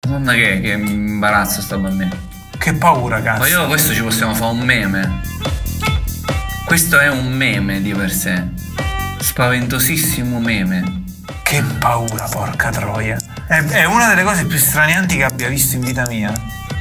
Madonna che imbarazzo sta bambina. Che paura, cazzo. Ma io questo ci possiamo fare un meme. Questo è un meme di per sé. Spaventosissimo meme. Che paura, porca troia. È una delle cose più stranianti che abbia visto in vita mia.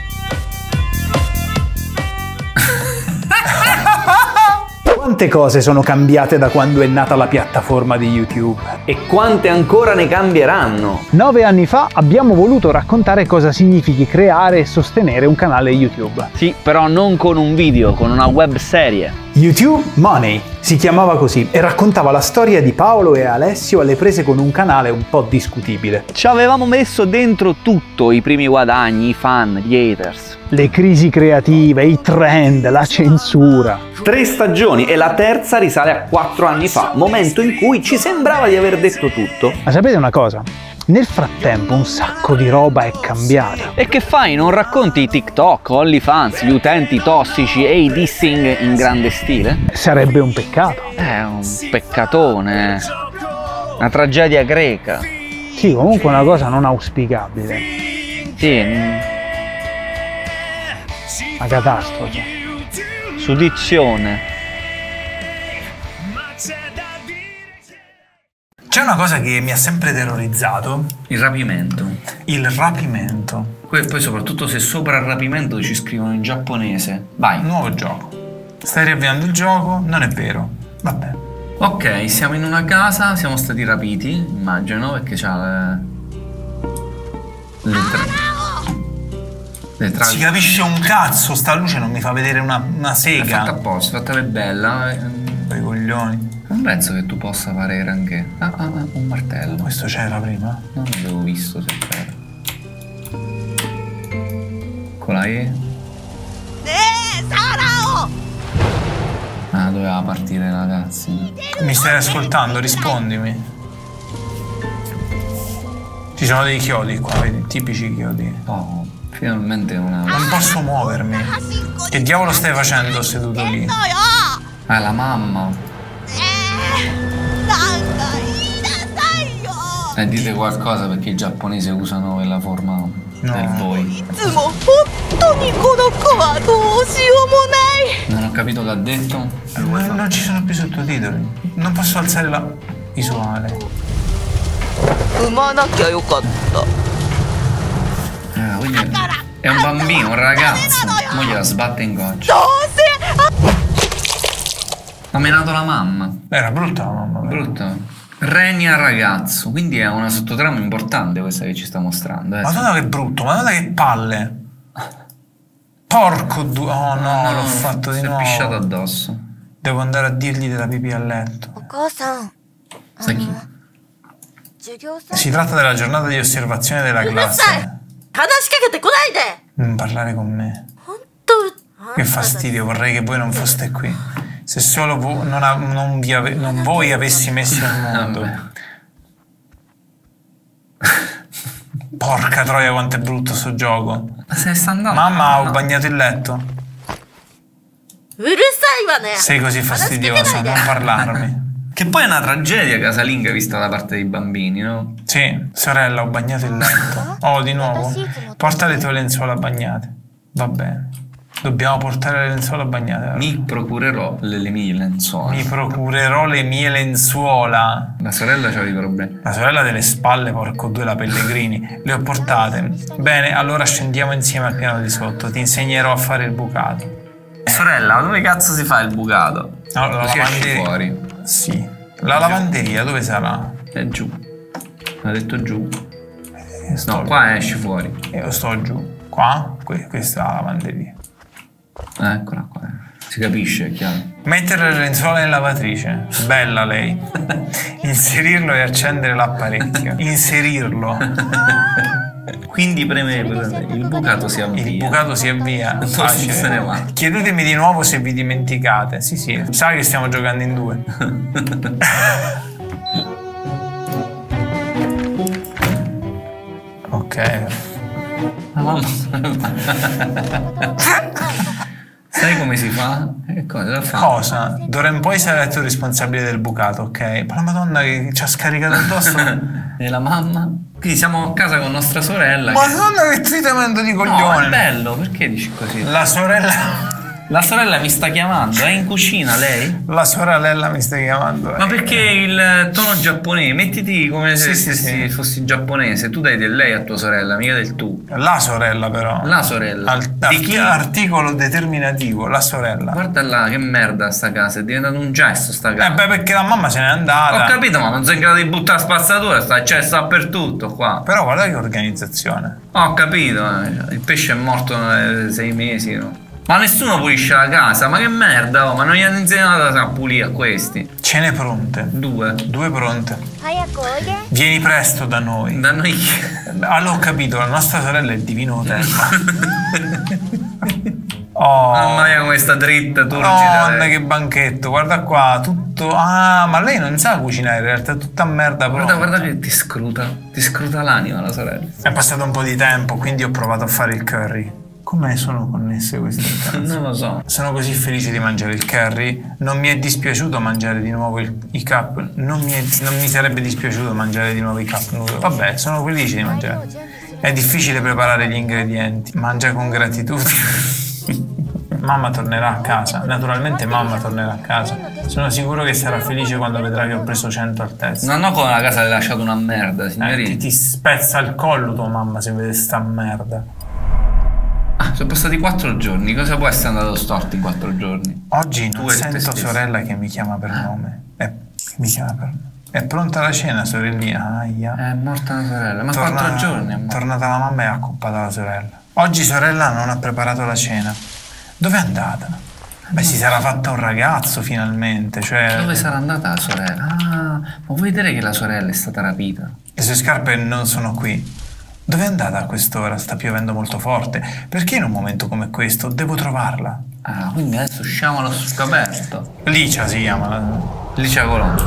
Quante cose sono cambiate da quando è nata la piattaforma di YouTube? E quante ancora ne cambieranno? 9 anni fa abbiamo voluto raccontare cosa significhi creare e sostenere un canale YouTube. Sì, però non con un video, con una web serie. YouTube Money si chiamava così e raccontava la storia di Paolo e Alessio alle prese con un canale un po' discutibile. Ci avevamo messo dentro tutto, i primi guadagni, i fan, gli haters. Le crisi creative, i trend, la censura. 3 stagioni e la terza risale a 4 anni fa, momento in cui ci sembrava di aver detto tutto. Ma sapete una cosa? Nel frattempo un sacco di roba è cambiata. E che fai? Non racconti i TikTok, OnlyFans, gli utenti tossici e i dissing in grande stile? Sarebbe un peccato. È un peccatone. Una tragedia greca. Sì, comunque una cosa non auspicabile. Sì. Una catastrofe. Sudizione. C'è una cosa che mi ha sempre terrorizzato. Il rapimento. Il rapimento. Poi soprattutto se sopra il rapimento ci scrivono in giapponese. Vai. Nuovo gioco. Stai riavviando il gioco? Non è vero. Vabbè. Ok, siamo in una casa, siamo stati rapiti, immagino, perché c'ha le Si capisce un cazzo, sta luce non mi fa vedere una È sega. fatta apposta, è fatta per bella. Quei coglioni. Non penso che tu possa fare granché. Un martello. Questo c'era prima? Non l'avevo visto se c'era. Con la E. Ah, doveva partire ragazzi. Mi stai ascoltando? Rispondimi. Ci sono dei chiodi qua, vedi? Tipici chiodi. Oh, finalmente una... Non posso muovermi. Che diavolo stai facendo seduto lì? Ah, la mamma. Dite qualcosa perché i giapponesi usano quella forma del voi. Non ho capito che ha detto. Non ci sono più sottotitoli. Non posso alzare la visuale. Quindi è un bambino, un ragazzo. Mo gliela sbatte in goccia. Ha menato la mamma. Era brutta la mamma. Brutto. Regna ragazzo, quindi è una sottotrama importante questa che ci sta mostrando. Madonna che brutto, madonna che palle. Porco due. Oh no, l'ho fatto di nuovo. Si è pisciato addosso. Devo andare a dirgli della pipì a letto. Sai chi? Si tratta della giornata di osservazione della classe. Non parlare con me. Che fastidio, vorrei che voi non foste qui. Se solo non voi avessi messo al mondo. Porca troia quanto è brutto sto gioco. Ma se ne sta andando? Mamma, ho bagnato il letto. Sei così fastidioso, non parlarmi. Che poi è una tragedia casalinga vista da parte dei bambini, no? Sì, sorella, ho bagnato il letto. Oh, di nuovo. Porta le tue lenzuola bagnate. Va bene. Dobbiamo portare le lenzuola bagnate. Mi procurerò le mie lenzuola. Mi procurerò le mie lenzuola. La sorella c'ha dei problemi. La sorella delle spalle, porco due, la Pellegrini. Le ho portate. Bene, allora scendiamo insieme al piano di sotto. Ti insegnerò a fare il bucato. Sorella, dove cazzo si fa il bucato? No, la Così esci lavanderia. fuori. Sì. La lavanderia dove sarà? È giù. Ha detto giù. No, qua esci fuori. Io sto giù. Qua? Questa è la lavanderia. Eccola qua. Si capisce, è chiaro. Mettere le lenzuola in lavatrice. Bella lei. Inserirlo e accendere l'apparecchio. Inserirlo. Quindi premere il bucato si avvia. Il bucato si avvia. Facile. Se ne va. Chiedetemi di nuovo se vi dimenticate. Sì, sì, sai che stiamo giocando in due. Ok. La mamma Sai come si fa? Cosa fa? Cosa? D'ora in poi sarai tu responsabile del bucato, ok? Ma la Madonna che ci ha scaricato addosso. E la mamma? Quindi siamo a casa con nostra sorella. Madonna che trittamento di coglione! No, è bello, perché dici così? La sorella... La sorella mi sta chiamando, è in cucina lei? La sorella mi sta chiamando. Ma perché il tono giapponese? Mettiti come se sì. fossi giapponese, tu dai del lei a tua sorella, mica del tu. La sorella però. La sorella. Di chi? Articolo determinativo, la sorella. Guarda là, che merda sta casa, è diventato un gesto sta casa. Beh, perché la mamma se n'è andata. Ho capito, ma non sei in grado di buttare la spazzatura, sta dappertutto qua. Però guarda che organizzazione. Ho capito, il pesce è morto 6 mesi, no? Ma nessuno pulisce la casa, ma che merda, ma non gli hanno insegnato a pulire a questi. Cene pronte. 2 pronte. Vieni presto da noi. Da noi. Allora ho capito, la nostra sorella è il divino Telma. Oh, mamma mia come sta dritta, turgida. Madonna che banchetto, guarda qua, tutto... Ah, ma lei non sa cucinare in realtà, è tutta merda proprio. Guarda che ti scruta l'anima la sorella. È passato un po' di tempo, quindi ho provato a fare il curry. Come sono connesse queste cose? Non lo so. Sono così felice di mangiare il curry. Non mi è dispiaciuto mangiare di nuovo i cup. Non mi sarebbe dispiaciuto mangiare di nuovo i cup noodle. Vabbè, sono felice di mangiare. È difficile preparare gli ingredienti. Mangia con gratitudine. Mamma tornerà a casa. Naturalmente mamma tornerà a casa. Sono sicuro che sarà felice quando vedrà che ho preso 100 al test. No, con la casa le hai lasciato una merda, signorina. Ti spezza il collo tua mamma se vede sta merda. Sono passati 4 giorni, cosa può essere andato storto in 4 giorni? Oggi non sento sorella che mi chiama per nome. È pronta la cena, sorellina? Aia. È morta la sorella, ma 4 giorni è morta. Tornata la mamma e ha accoppata la sorella. Oggi sorella non ha preparato la cena. Dove è andata? Beh, si sarà fatta un ragazzo finalmente, cioè... Dove sarà andata la sorella? Ah, ma vuoi vedere che la sorella è stata rapita? Le sue scarpe non sono qui. Dove è andata a quest'ora? Sta piovendo molto forte. Perché in un momento come questo devo trovarla? Ah, quindi adesso usciamo allo scoperto. Licia si chiama. Licia Colombo.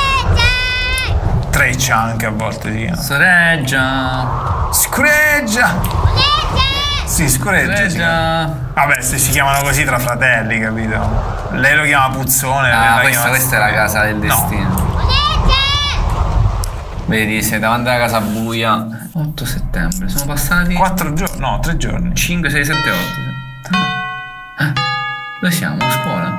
Treccia anche a volte si chiama. Soreggia. Scureggia. Sì, scureggia. Vabbè, se si chiamano così tra fratelli, capito? Lei lo chiama Puzzone. Ah, questa è la casa del destino. No. Vedi, sei davanti alla casa buia. 8 settembre, sono passati 4 giorni, no, 3 giorni. 5, 6, 7, 8. Dove siamo? A scuola?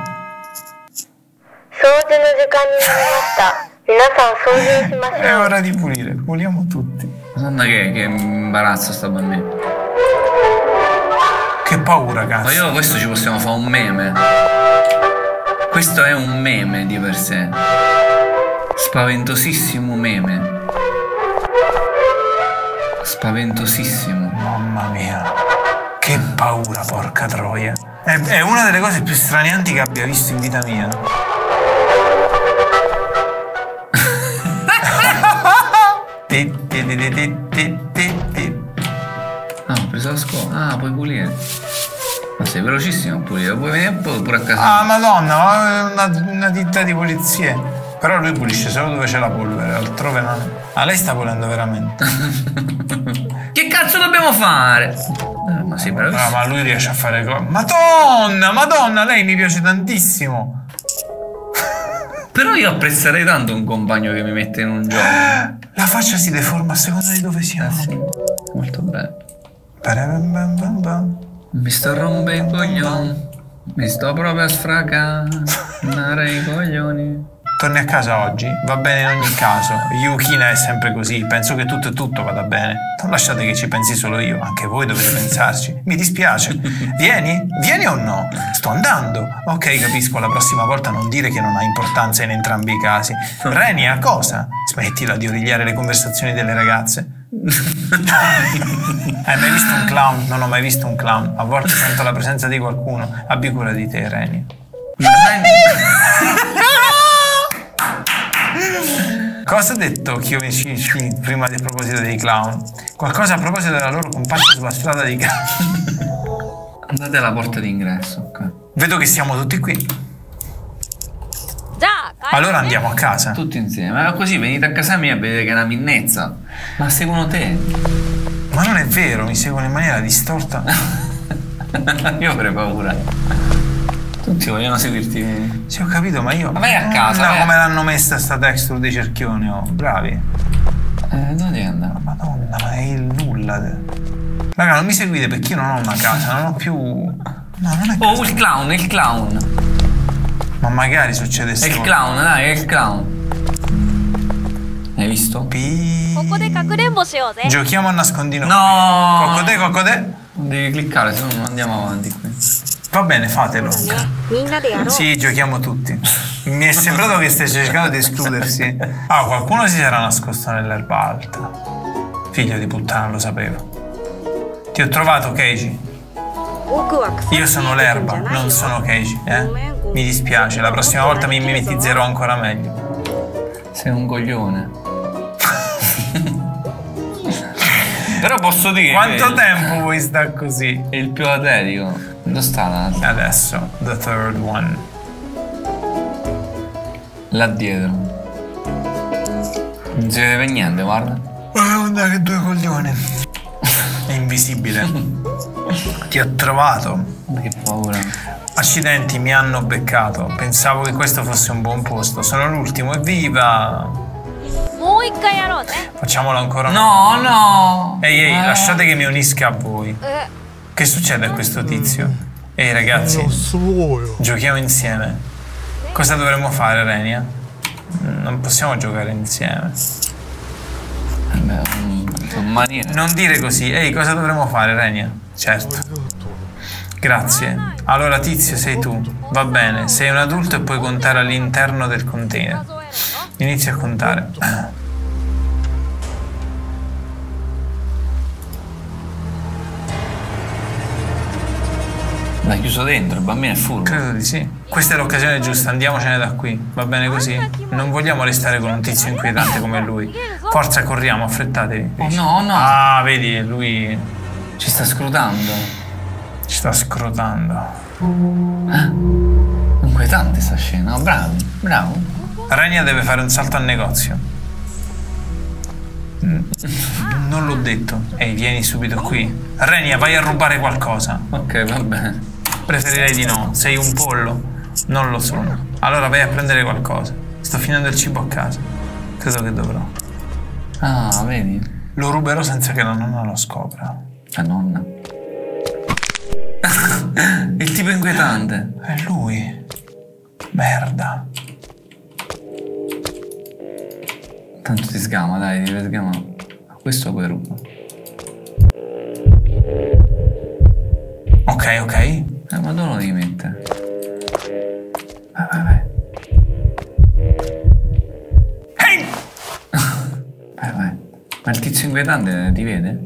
È ora di pulire, puliamo tutti. Madonna che imbarazzo sta bambina. Che paura, cazzo. Ma io questo ci possiamo fare un meme. Questo è un meme di per sé. Spaventosissimo meme. Spaventosissimo. Mamma mia. Che paura, porca troia. È una delle cose più stranianti che abbia visto in vita mia. Ah, ho preso la scuola. Ah, puoi pulire. Ma sei velocissimo a pulire. Puoi venire pure a casa. Ah, madonna, una ditta di pulizie. Però lui pulisce solo dove c'è la polvere, altrove non. Ah, lei sta pulendo veramente. Che cazzo dobbiamo fare? Ma sì, però. Ma lui riesce a fare cose. Madonna, lei mi piace tantissimo. Però io apprezzerei tanto un compagno che mi mette in un gioco. La faccia si deforma a seconda di dove siamo. Sì, molto bello. Mi sto rompendo i coglioni. Mi sto proprio a sfracare i coglioni. Torni a casa oggi? Va bene in ogni caso. Yukina è sempre così, penso che tutto e tutto vada bene. Non lasciate che ci pensi solo io, anche voi dovete pensarci. Mi dispiace. Vieni? Vieni o no? Sto andando. Ok, capisco, la prossima volta non dire che non ha importanza in entrambi i casi. Renia, cosa? Smettila di origliare le conversazioni delle ragazze. Hai mai visto un clown? Non ho mai visto un clown. A volte sento la presenza di qualcuno. Abbi cura di te, Renia. Cosa ha detto Kyomichi prima del proposito dei clown? Qualcosa a proposito della loro comparsa sulla strada di casa. Andate alla porta d'ingresso, ok. Vedo che siamo tutti qui. Allora andiamo a casa. Tutti insieme. Ma così venite a casa mia e vedete che è una minnezza. Ma seguono te. Ma non è vero, mi seguono in maniera distorta. Io avrei paura. Tutti vogliono seguirti. Sì, ho capito, ma io... Ma vai a casa, no, vai. come l'hanno messa sta texture dei cerchioni, oh. Bravi. Dove devi andare? Madonna, ma è il nulla. Raga, non mi seguite perché io non ho una casa, non ho più... No, non è Oh, il clown, è il clown. Ma magari succedesse... È il clown, dai, è il clown. Hai visto? Giochiamo a nascondino. No! Cocodè. Devi cliccare, se no non andiamo avanti qui. Va bene, fatelo. Sì, giochiamo tutti. Mi è sembrato che stai cercando di escludersi. Ah, qualcuno si sarà nascosto nell'erba alta. Figlio di puttana, lo sapevo. Ti ho trovato, Keiji. Io sono l'erba, non sono Keiji, Mi dispiace, la prossima volta mi mimetizzerò ancora meglio. Sei un coglione. Però posso dire quanto tempo vuoi stare così? È il più atletico. Dove sta la... Adesso, the third one. Là dietro. Non si vede per niente, guarda. Guarda che due coglioni. È invisibile. Ti ho trovato. Ma che paura. Accidenti, mi hanno beccato. Pensavo che questo fosse un buon posto. Sono l'ultimo, evviva! Facciamolo ancora. No, no. Ehi, lasciate che mi unisca a voi. Che succede a questo tizio? Ehi ragazzi, giochiamo insieme. Cosa dovremmo fare, Renia? Non possiamo giocare insieme. Non dire così. Ehi, cosa dovremmo fare, Renia? Certo. Grazie. Allora tizio sei tu. Va bene, sei un adulto e puoi contare all'interno del container. Inizia a contare. L'hai chiuso dentro, il bambino è furbo. Credo di sì. Questa è l'occasione giusta, andiamocene da qui. Va bene così? Non vogliamo restare con un tizio inquietante come lui. Forza, corriamo, affrettatevi. Oh no, no. Ah, vedi, lui... ci sta scrutando. Ci sta scrotando. Inquietante sta scena. Oh, bravo, bravo. Renia deve fare un salto al negozio. Non l'ho detto. Ehi, vieni subito qui. Renia, vai a rubare qualcosa. Ok, va bene. Preferirei di no. Sei un pollo. Non lo sono. Allora vai a prendere qualcosa. Sto finendo il cibo a casa. Credo che dovrò. Ah, vedi? Lo ruberò senza che la nonna lo scopra. La nonna. Il tipo inquietante. È lui. Merda. Tanto ti sgama, dai, ti sgama. Questo poi ruba. Ok, ok. Ma dove lo devi mettere? Vai, vai, vai. Hey! Vai, vai. Ma il tizio inquietante ti vede?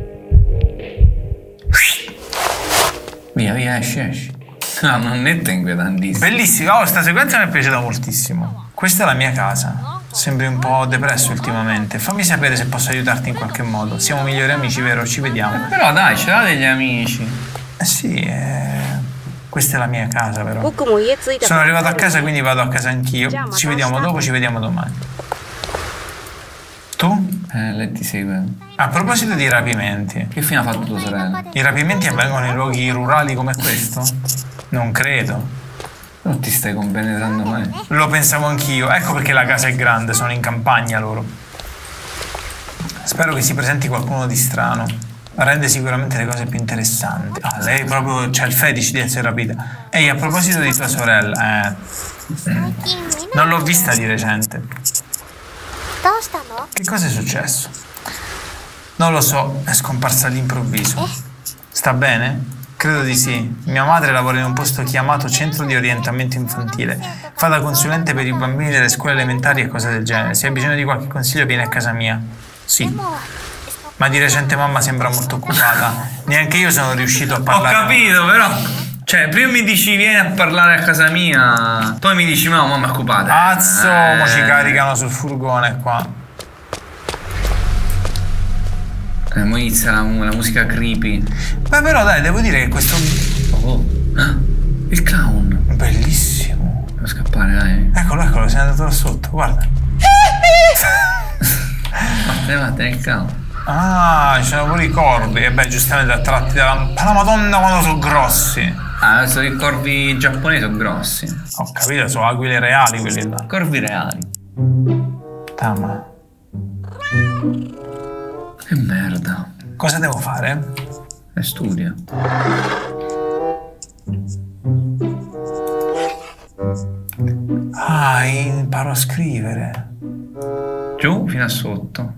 Via, via, esci, esci. No, non è inquietantissimo. Bellissima, oh, sta sequenza mi è piaciuta moltissimo. Questa è la mia casa. Sembri un po' depresso ultimamente. Fammi sapere se posso aiutarti in qualche modo. Siamo migliori amici, vero? Ci vediamo. Però dai, ce l'ha degli amici. Sì, questa è la mia casa, però. Sono arrivato a casa, quindi vado a casa anch'io. Ci vediamo dopo, ci vediamo domani. Tu? Lei ti segue. A proposito di rapimenti. Che fine ha fatto tua sorella? I rapimenti avvengono in luoghi rurali come questo? Non credo. Non ti stai compenetrando mai. Lo pensavo anch'io. Ecco perché la casa è grande, sono in campagna loro. Spero che si presenti qualcuno di strano. Rende sicuramente le cose più interessanti. Ah, lei proprio c'ha il fetish di essere rapita. Ehi, a proposito di tua sorella, non l'ho vista di recente. Che cosa è successo? Non lo so, è scomparsa all'improvviso. Sta bene? Credo di sì. Mia madre lavora in un posto chiamato Centro di Orientamento Infantile. Fa da consulente per i bambini delle scuole elementari e cose del genere. Se hai bisogno di qualche consiglio vieni a casa mia. Sì. Ma di recente mamma sembra molto occupata. Neanche io sono riuscito a parlare. Ho capito, però. Cioè, prima mi dici vieni a parlare a casa mia, poi mi dici no, mamma è occupata. Azzo, mo ci caricano sul furgone qua. Mo inizia la musica creepy. Beh, però dai, devo dire che questo... Oh. Il clown. Bellissimo. Devo scappare, dai. Eccolo, se è andato là sotto, guarda. Vattene, il clown. Ah, c'erano pure i corvi. E beh, giustamente attratti dalla Madonna quando sono grossi. Ah, adesso i corvi giapponesi sono grossi. Ho capito, sono aquile reali quelli là. Corvi reali. Tama. Che merda. Cosa devo fare? E studia. Ah, imparo a scrivere. Giù fino a sotto.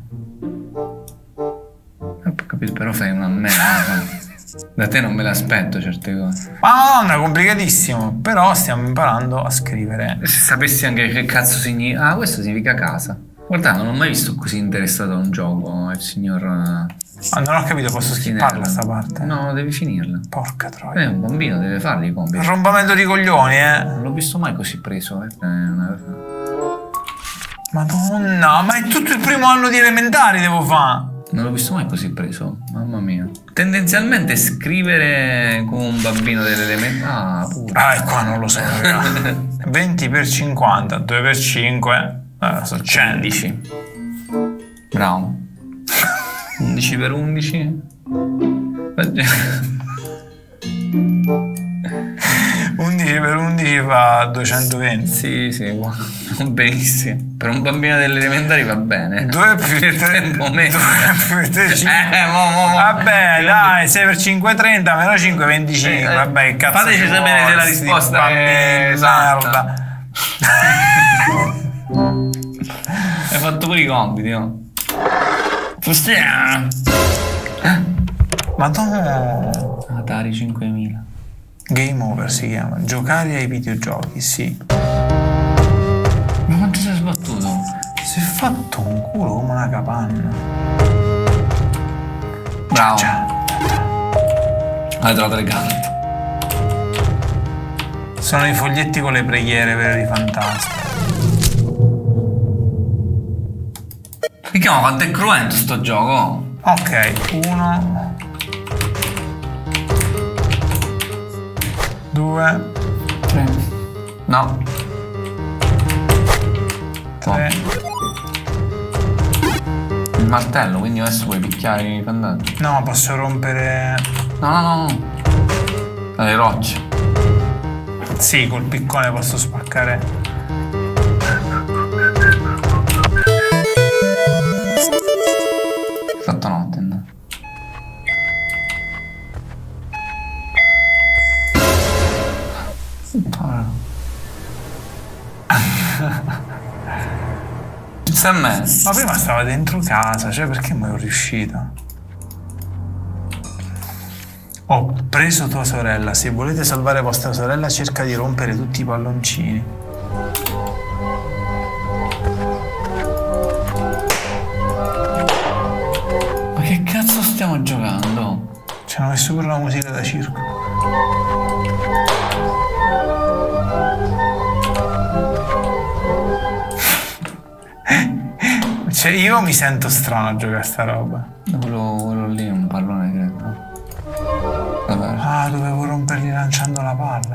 Ho capito, però fai una merda. Da te non me l'aspetto certe cose. Madonna, è complicatissimo. Però stiamo imparando a scrivere. Se sapessi anche che cazzo significa. Ah, questo significa casa. Guarda, non ho mai visto così interessato a un gioco, il signor. Ma non ho capito, posso skipparla sta parte? No, devi finirla. Porca troia. Un bambino deve farli i compiti. Rompamento di coglioni, Non l'ho visto mai così preso, Madonna, ma è tutto il primo anno di elementari devo fare. Non l'ho visto mai così preso, mamma mia. Tendenzialmente scrivere come un bambino dell'elementare. Ah, pure. Ah, e qua non lo so, raga. 20 per 50, 2 per 5, sono 100. Bravo. 11 per 11. 11 per 11 fa 220. Sì, benissimo. Per un bambino delle elementari va bene. 2 più 3 vabbè, dai, 6 per 5 30, meno 5 25. Vabbè, cazzo. Fateci sapere se la risposta è esatta. Hai fatto pure i compiti, no? Madonna. Atari 5000. Game over si chiama. Giocare ai videogiochi, sì. Ma quanto sei sbattuto? Si è fatto un culo come una capanna. Bravo. Hai trovato le carte. Sono i foglietti con le preghiere per i fantasmi. Vediamo quanto è cruento sto gioco. Ok, 1 2 3. No. 3. Il martello, quindi adesso puoi picchiare i fantasmi. No, posso rompere. No. Le rocce. Sì, col piccone posso spaccare. Fatto notte, no? Pensa a me. Ma prima stava dentro casa, cioè perché mai ho riuscito? Ho preso tua sorella. Se volete salvare vostra sorella, cerca di rompere tutti i palloncini. Ma che cazzo stiamo giocando? Ci hanno messo pure una musica da circo. Cioè, io mi sento strano a giocare a sta roba. Quello lì è un pallone, credo. Vabbè. Ah, dovevo romperli lanciando la palla.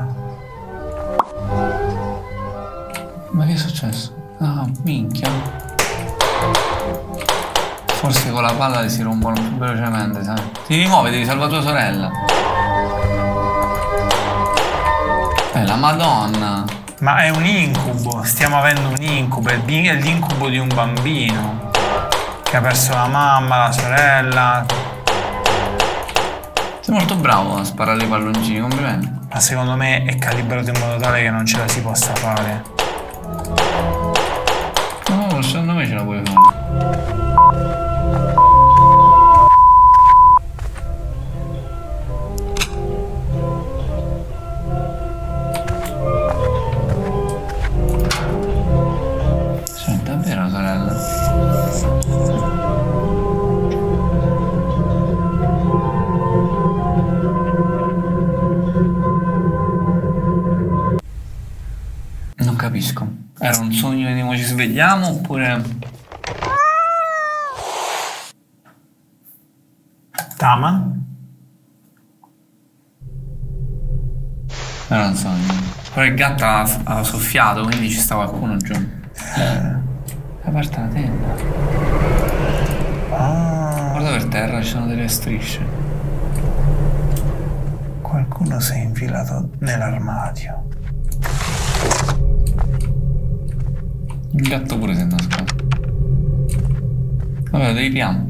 Ma che è successo? Ah, minchia. Forse con la palla si rompono più velocemente, sai? Ti rimuovi, devi salvare tua sorella. La Madonna. Ma è un incubo, stiamo avendo un incubo, è l'incubo di un bambino che ha perso la mamma, la sorella. Sei molto bravo a sparare i palloncini, complimenti. Ma secondo me è calibrato in modo tale che non ce la si possa fare. No, secondo me ce la puoi fare. Capisco. Era un sogno, vediamo, ci svegliamo oppure... Tama? Era un sogno. Però il gatto ha soffiato, quindi ci sta qualcuno giù. È aperta la tenda. Ah. Guarda per terra ci sono delle strisce. Qualcuno si è infilato nell'armadio. Il gatto pure si è nascosto. Vabbè, lo devi piano.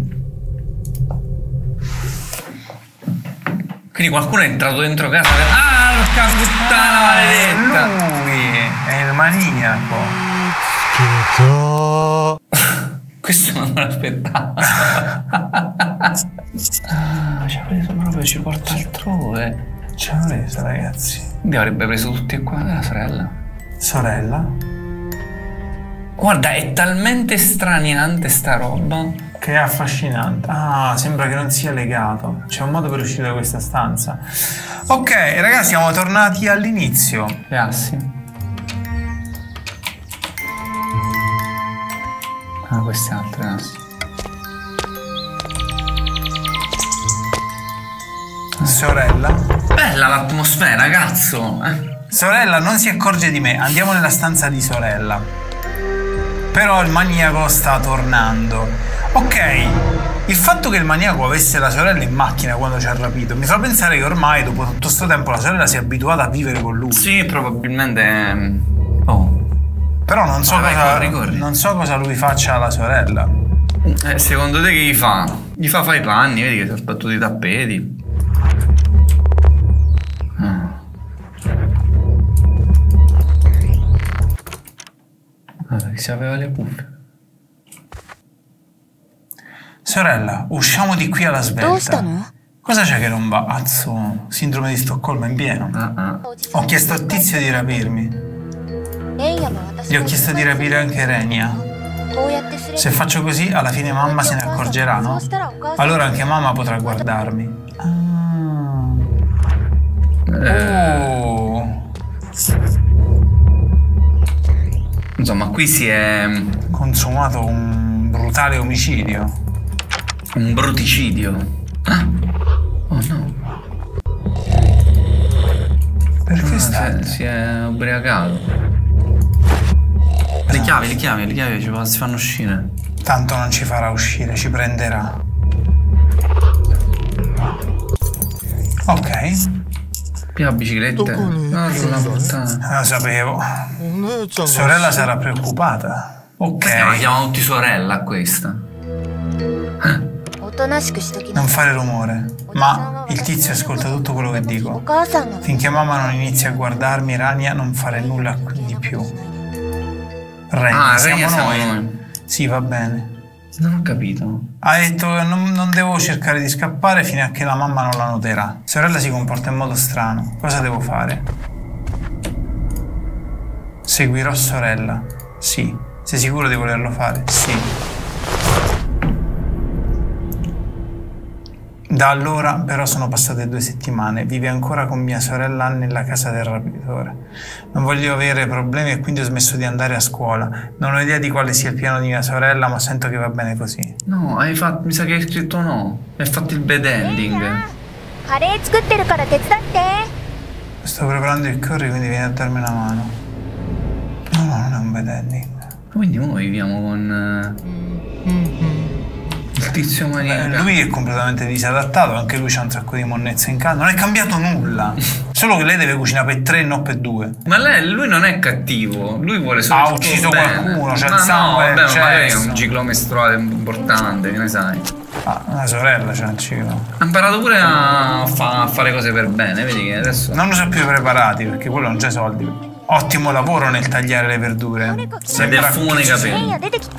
Quindi qualcuno è entrato dentro casa. Ah, porca puttana maledetta! Lui è il maniaco. Questo non me l'aspettavo. Ci ha preso proprio, ci porta altrove. Ci ha preso, ragazzi. Quindi avrebbe preso tutti e qua la sorella. Sorella? Guarda, è talmente straniante sta roba. Che è affascinante. Ah, sembra che non sia legato. C'è un modo per uscire da questa stanza. Ok, ragazzi, siamo tornati all'inizio. Le assi. Ah, queste altre assi. Sorella? Bella l'atmosfera, cazzo! Sorella non si accorge di me. Andiamo nella stanza di sorella. Però il maniaco sta tornando. Ok, il fatto che il maniaco avesse la sorella in macchina quando ci ha rapito mi fa pensare che ormai dopo tutto questo tempo la sorella si è abituata a vivere con lui. Sì, probabilmente. Oh. Però non so, corri. Non so cosa lui faccia alla sorella. Secondo te che gli fa? Gli fa fare i panni, vedi che si è sbattuto i tappeti. Vabbè, si aveva le cuffie. Sorella, usciamo di qui alla svelta. Cosa c'è che non va? Azzo, sindrome di Stoccolma in pieno. Ho chiesto a Tizio di rapirmi. Gli ho chiesto di rapire anche Renia. Se faccio così, alla fine mamma se ne accorgerà, no? Allora anche mamma potrà guardarmi. Insomma, qui si è consumato un brutale omicidio. Un bruticidio. Ah? Oh no. Perché si è ubriacato. Le chiavi ci fanno uscire. Tanto non ci farà uscire, ci prenderà. Ok. Più biciclette. No, sulla puttana. Lo sapevo. Sorella sarà preoccupata. Ok. La chiamano tutti sorella a questa. Non fare rumore, ma il tizio ascolta tutto quello che dico. Finché mamma non inizia a guardarmi, Rania non fare nulla di più. Rania, siamo noi. Sì, va bene. Non ho capito. Ha detto che non devo cercare di scappare fino a che la mamma non la noterà. Sorella si comporta in modo strano. Cosa devo fare? Seguirò sorella. Sì. Sei sicuro di volerlo fare? Sì. Da allora però sono passate 2 settimane, vive ancora con mia sorella nella casa del rapitore. Non voglio avere problemi e quindi ho smesso di andare a scuola. Non ho idea di quale sia il piano di mia sorella, ma sento che va bene così. No, mi sa che hai scritto no. Hai fatto il bad ending. Sto preparando il curry, quindi vieni a darmi una mano. No, non è un bad ending. Quindi noi viviamo con il tizio maniaco. Lui è completamente disadattato, anche lui c'ha un sacco di monnezze in casa. Non è cambiato nulla. Solo che lei deve cucinare per 3 e non per 2. Ma lui non è cattivo, lui vuole solo. Ha ucciso qualcuno, c'è il sangue. No, vabbè, magari è un ciclo mestruale importante, che ne sai. Ah, una sorella c'ha il ciclo. Ha imparato pure a fare cose per bene, vedi che adesso. Non lo so più preparati, perché quello non c'è soldi. Ottimo lavoro nel tagliare le verdure. Ed è a fumo nei capelli.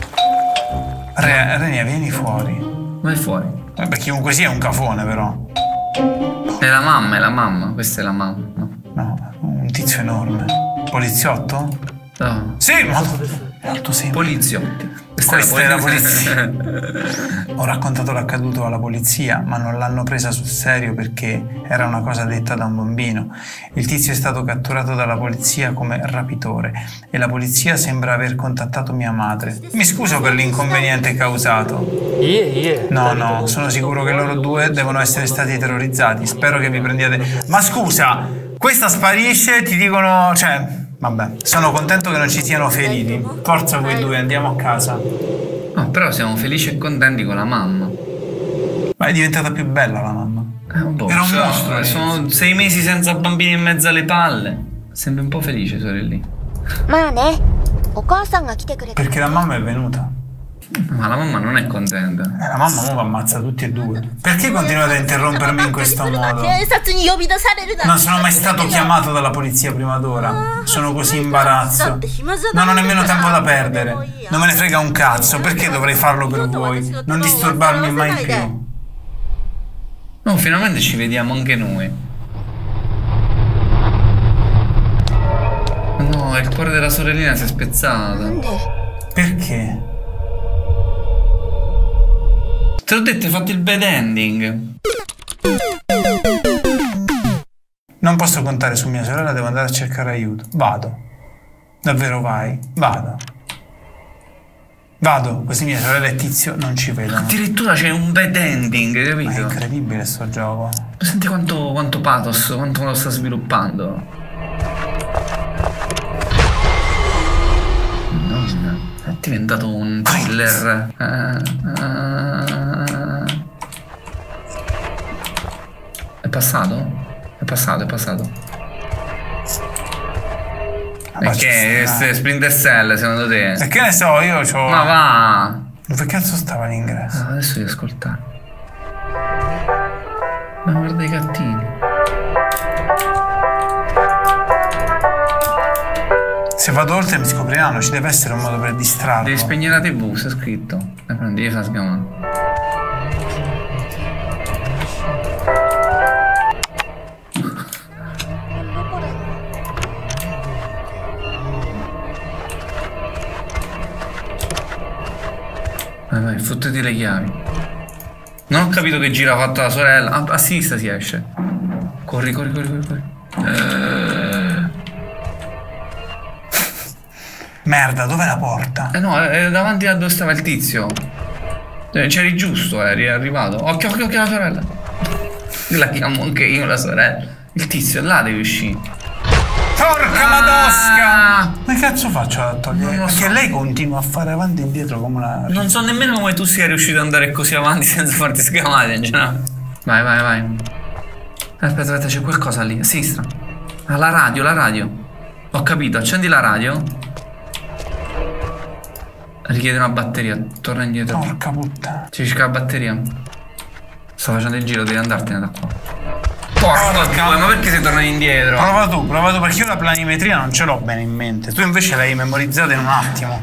Renia, vieni fuori. Vai fuori. Per chiunque sia è un cafone, però. È la mamma, questa è la mamma. No, un tizio enorme. Poliziotto? No. Sì, ma è alto sempre. Poliziotti. Questa è la polizia. Ho raccontato l'accaduto alla polizia, ma non l'hanno presa sul serio perché era una cosa detta da un bambino. Il tizio è stato catturato dalla polizia come rapitore e la polizia sembra aver contattato mia madre. Mi scuso per l'inconveniente causato. No, sono sicuro che loro due devono essere stati terrorizzati. Spero che vi prendiate. Ma scusa, questa sparisce, ti dicono, cioè. Vabbè, sono contento che non ci siano feriti. Forza voi due, andiamo a casa. No, però siamo felici e contenti con la mamma. è diventata più bella la mamma. Era un mostro. Sono 6 mesi senza bambini in mezzo alle palle. Sembri un po' felice, sorellina. Perché la mamma è venuta. Ma la mamma non è contenta. La mamma ora ammazza tutti e due. Perché continuate a interrompermi in questo modo? Non sono mai stato chiamato dalla polizia prima d'ora. Sono così in imbarazzo. Non ho nemmeno tempo da perdere. Non me ne frega un cazzo. Perché dovrei farlo per voi? Non disturbarmi mai più. No, finalmente ci vediamo anche noi. No, il cuore della sorellina si è spezzato. Perché? Te l'ho detto, hai fatto il bad ending. Non posso contare su mia sorella, devo andare a cercare aiuto. Vado. Davvero vai? Vado. Vado, così mia sorella e Tizio non ci vedono. Addirittura c'è un bad ending, capito? Ma è incredibile sto gioco. Senti quanto pathos, quanto lo sta sviluppando. Madonna, è diventato un thriller. È passato? È passato. Perché Splinter Cell secondo te? E che ne so, io c'ho... Ma va! Dove cazzo stava l'ingresso? No, adesso devo ascoltare. Ma guarda i gattini. Se vado oltre mi scopriranno, ci deve essere un modo per distrarlo. Devi spegnere la TV, c'è scritto. E prendi, devi far sgamare. Vai, fottiti le chiavi. Non ho capito che gira ha fatto la sorella. A sinistra si esce. Corri. Merda, dov'è la porta? No, è davanti a dove stava il tizio. C'eri giusto, eri arrivato. Occhio alla sorella. La chiamo anche io la sorella. Il tizio, là devi uscire. Porca madosca! Ma che cazzo faccio a togliere? Perché lei continua a fare avanti e indietro come una... Non so nemmeno come tu sia riuscito ad andare così avanti senza farti sgamare in generale. Vai. Aspetta, c'è qualcosa lì, a sinistra. Ah, la radio. Ho capito, accendi la radio. Richiede una batteria, torna indietro. Porca puttana. Ci cerca la batteria. Sto facendo il giro, devi andartene da qua. Porca, ma perché sei tornato indietro? Prova tu, perché io la planimetria non ce l'ho bene in mente. Tu invece l'hai memorizzata in un attimo.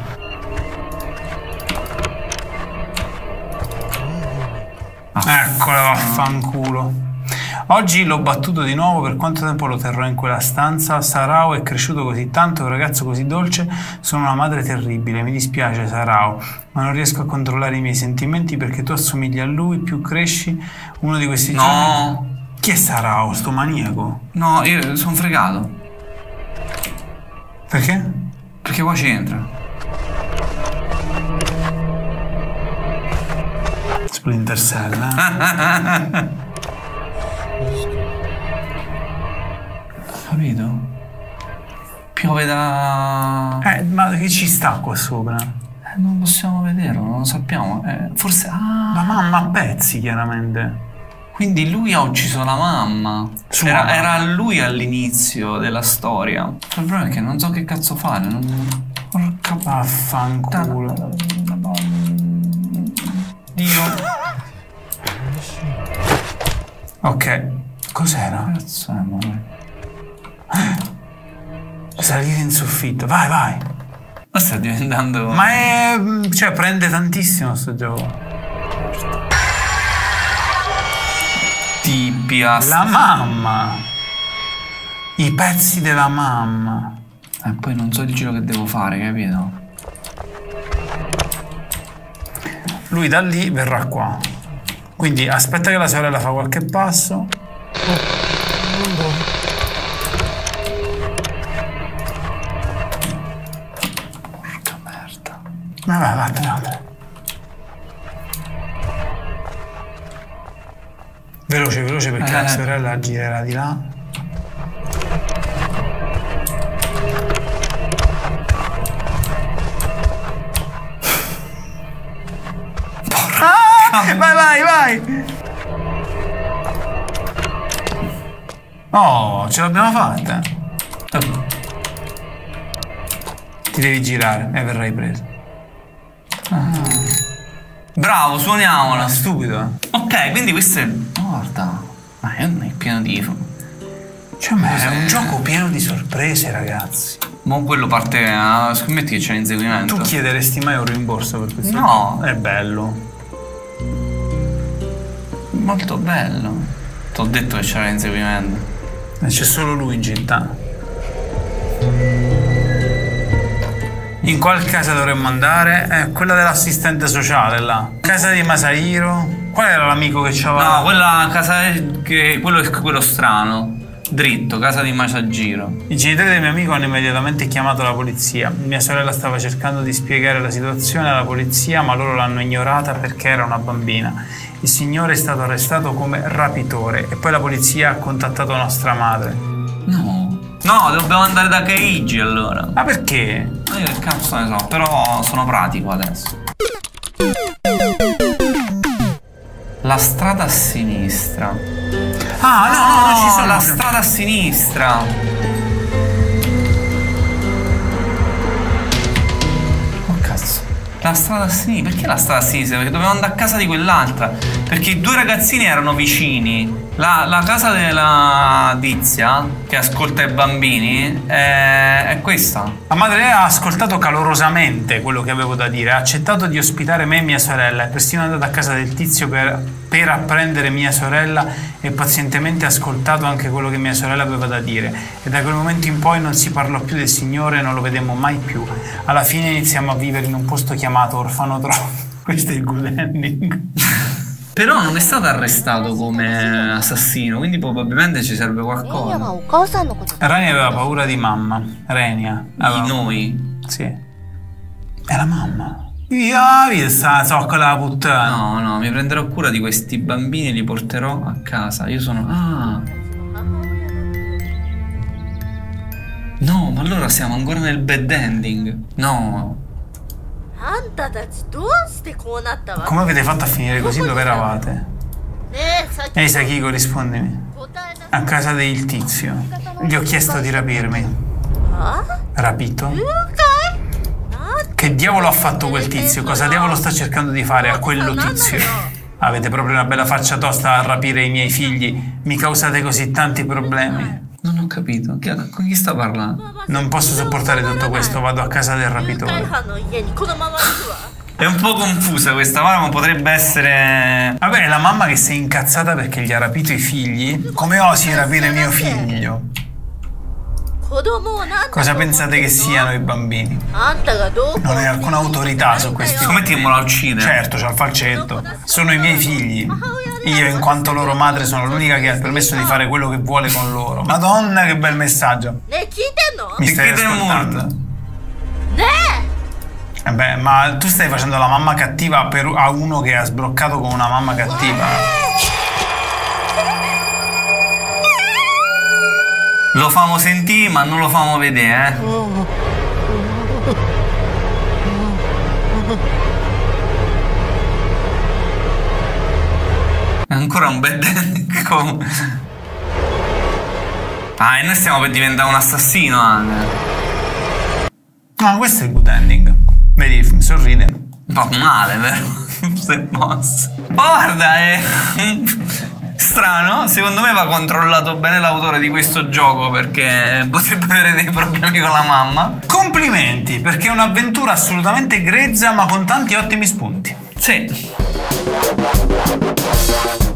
Eccola, vaffanculo. Oggi l'ho battuto di nuovo, per quanto tempo lo terrò in quella stanza? Sarao è cresciuto così tanto, è un ragazzo così dolce, sono una madre terribile, mi dispiace Sarao, ma non riesco a controllare i miei sentimenti perché tu assomigli a lui, più cresci, uno di questi giorni... Chi è Sarao, sto maniaco? No, io sono fregato. Perché? Perché qua c'entra. Splinter Cell, Capito? Piove da... ma che ci sta qua sopra? Non possiamo vederlo, non lo sappiamo. Forse... La mamma a pezzi, chiaramente. Quindi lui ha ucciso la mamma. Era lui all'inizio della storia. Il problema è che non so che cazzo fare. Porca vaffanculo. Dio. Ok. Cos'era? Cazzo è, amore? Salire in soffitto. Vai. Ma sta diventando... Ma è... cioè prende tantissimo sto gioco. La mamma. I pezzi della mamma. E poi non so il giro che devo fare, capito? Lui da lì verrà qua. Quindi aspetta che la sorella fa qualche passo. Porca merda. Vabbè. Veloce perché la sorella girerà di là. Vai! Oh, ce l'abbiamo fatta. Ti devi girare e verrai preso. Bravo, suoniamola. Stupido. Ok, quindi questo è... Guarda, ma è pieno di... Cioè, ma è un gioco pieno di sorprese, ragazzi. Ma quello parte... scommetti che c'è l'inseguimento. Tu chiederesti mai un rimborso per questo? No. È bello. Molto bello. Ti ho detto che c'era l'inseguimento. E c'è solo lui in città. In qual casa dovremmo andare? Quella dell'assistente sociale, là. Casa di Masahiro. Qual era l'amico che c'aveva? No, quella casa... quello è quello strano. Dritto, casa di Masahiro. I genitori del mio amico hanno immediatamente chiamato la polizia. Mia sorella stava cercando di spiegare la situazione alla polizia, ma loro l'hanno ignorata perché era una bambina. Il signore è stato arrestato come rapitore e poi la polizia ha contattato nostra madre. No, dobbiamo andare da Keiji allora. Ma perché? Io che cazzo ne so, però sono pratico adesso. La strada a sinistra. Ah, no, ci sono. La strada a sinistra. Oh cazzo. La strada a sinistra. Perché la strada a sinistra? Perché dovevamo andare a casa di quell'altra. Perché i due ragazzini erano vicini. La casa della tizia che ascolta i bambini è questa. La madre ha ascoltato calorosamente quello che avevo da dire, ha accettato di ospitare me e mia sorella, è persino andata a casa del tizio per apprendere mia sorella e pazientemente ha ascoltato anche quello che mia sorella aveva da dire. E da quel momento in poi non si parlò più del signore e non lo vedemmo mai più. Alla fine iniziamo a vivere in un posto chiamato orfanotrofio. Questo è il good ending. Però non è stato arrestato come assassino, quindi probabilmente ci serve qualcosa. Rania aveva paura di mamma. Rania. Di noi? Sì. È la mamma. Io sta zoccola puttana. No, mi prenderò cura di questi bambini e li porterò a casa. Io sono... No, ma allora siamo ancora nel bad ending. No. Come avete fatto a finire così? Dove eravate? Ehi Sakiko, rispondimi. A casa del tizio. Gli ho chiesto di rapirmi. Rapito? Che diavolo ha fatto quel tizio? Cosa diavolo sta cercando di fare a quello tizio? Avete proprio una bella faccia tosta a rapire i miei figli. Mi causate così tanti problemi. Non ho capito. Con chi sta parlando? Non posso sopportare tutto questo. Vado a casa del rapitore. È un po' confusa questa, ma potrebbe essere... Vabbè, è la mamma che si è incazzata perché gli ha rapito i figli. Come osi rapire mio figlio? Cosa pensate che siano i bambini? Non hai alcuna autorità su questi. Scommettiamo la uccide. Certo, c'ha il falcetto. Sono i miei figli. Io, in quanto loro madre, sono l'unica che ha il permesso di fare quello che vuole con loro. Madonna, che bel messaggio. Mi stai ascoltando? Beh, ma tu stai facendo la mamma cattiva a uno che ha sbroccato con una mamma cattiva. Lo famo sentire, ma non lo famo vedere, È ancora un bad ending. E noi stiamo per diventare un assassino anche. No, questo è il good ending. Vedi, sorride. Un po' male, vero? Se posso. Guarda, è strano. Secondo me va controllato bene l'autore di questo gioco, perché potrebbe avere dei problemi con la mamma. Complimenti, perché è un'avventura assolutamente grezza ma con tanti ottimi spunti. Sì.